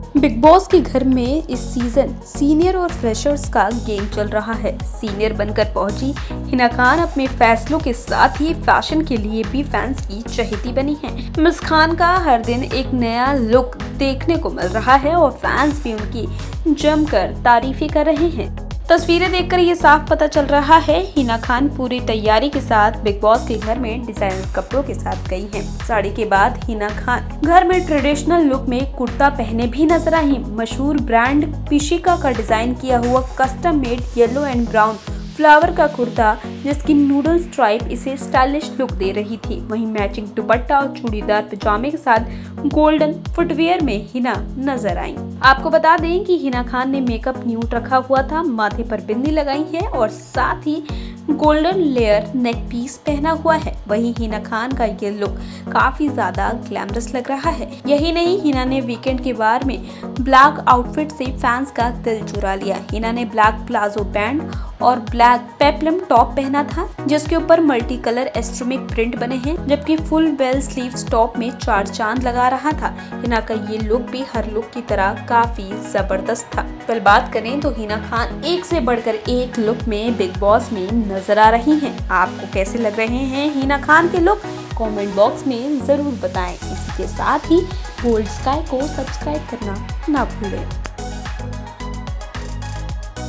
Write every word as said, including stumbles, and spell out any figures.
Big boss के घर में इस सीजन सीनियर और फ्रेशर्स का गेम चल रहा है। सीनियर बनकर पहुंची हिना खान अपने फैसलों के साथ ही फैशन के लिए भी फैंस की चहेती बनी है। मिस खान का हर दिन एक नया लुक देखने को मिल रहा है और फैंस भी उनकी जमकर तारीफें कर रहे हैं। तस्वीरें देखकर ये साफ पता चल रहा है हिना खान पूरी तैयारी के साथ बिग बॉस के घर में डिजाइनर कपड़ों के साथ गई हैं। साड़ी के बाद हिना खान घर में ट्रेडिशनल लुक में कुर्ता पहने भी नजर आई। मशहूर ब्रांड पिशिका का डिजाइन किया हुआ custom made yellow and brown flower का कुर्ता जिसकी नूडल स्ट्राइप इसे स्टाइलिश लुक दे रही थी। वहीं मैचिंग दुपट्टा और चूड़ीदार पजामे के साथ गोल्डन फुटवियर में हिना नजर आई। आपको बता दें कि हिना खान ने मेकअप न्यूट रखा हुआ था, माथे पर बिंदी लगाई है और साथ ही गोल्डन लेयर नेक पीस पहना हुआ है। वहीं हिना खान का ये लुक काफी ज्यादा ग्लैमरस लग रहा है। यही नहीं, हिना ने वीकेंड के बार में ब्लैक आउटफिट से फैंस का दिल चुरा लिया। हिना ने ब्लैक प्लाजो पैंट और ब्लैक पेप्लम टॉप पहना था जिसके ऊपर मल्टी कलर एस्ट्रोमिक प्रिंट बने हैं, जबकि फुल बेल स्लीव्स टॉप में चार चांद लगा रहा था। हिना का ये लुक भी हर लुक की तरह काफी जबरदस्त था। कल बात करें तो हिना खान एक से बढ़कर एक लुक में बिग बॉस में नजर आ रही हैं। आपको कैसे लग रहे हैं हिना खान के लुक? कमेंट बॉक्स में जरूर बताएं। इसी के साथ ही बोल्ड स्काई को सब्सक्राइब करना ना भूलें।